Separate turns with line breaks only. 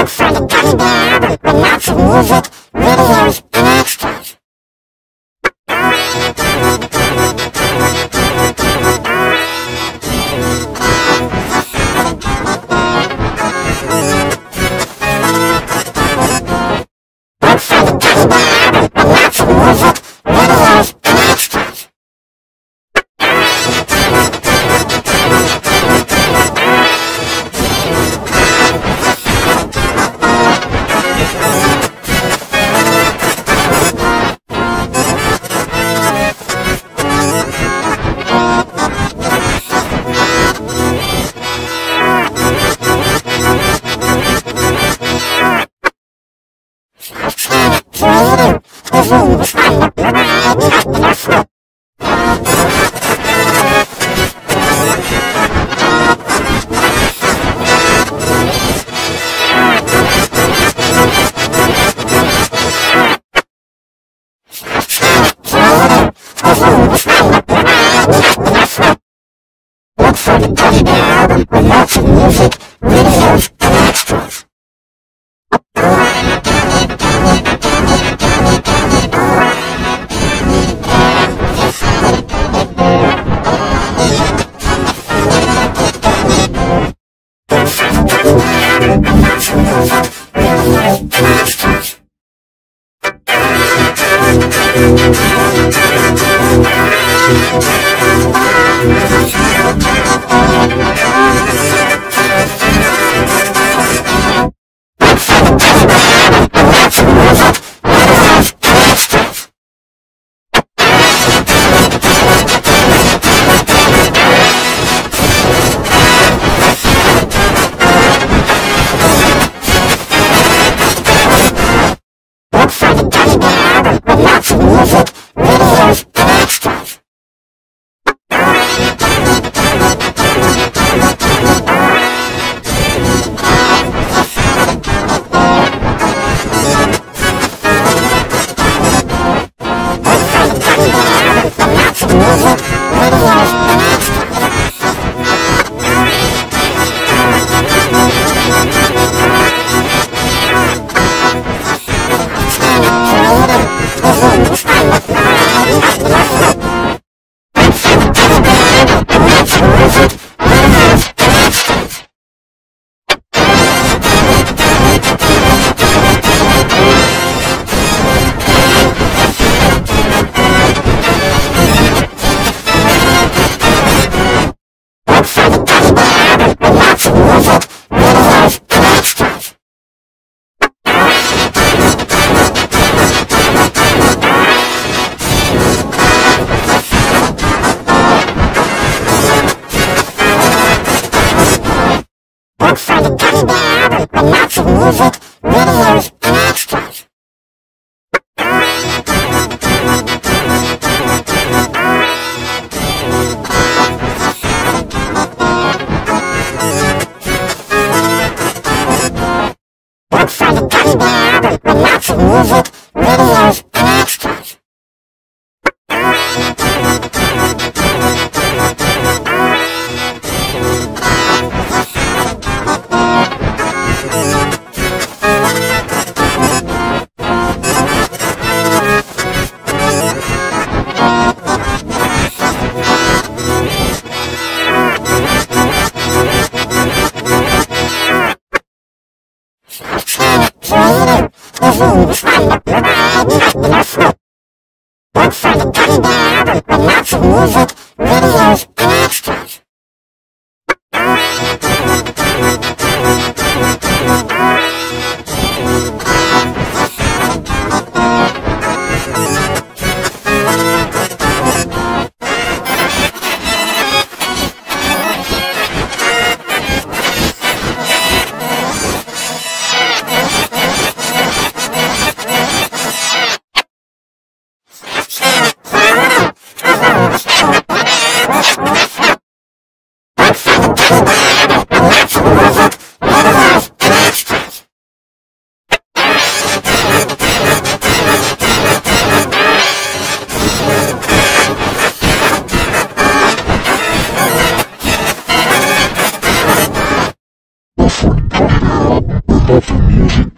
Look for the Gummy Bear album with lots of music, videos, and extras. Look for the Gummy Bear album with lots of music, videos, and extras. Look for the Gummy Bear album with lots of music, videos, and extras. Look for the Gummy Bear album with lots of music, videos, and extras. Look for the Gummy Bear album with lots of music, videos, and extras. Look for the Gummy Bear album with lots of music, videos, and extras. Look for the Gummy Bear album with lots of music, videos, and extras.
Apple Music.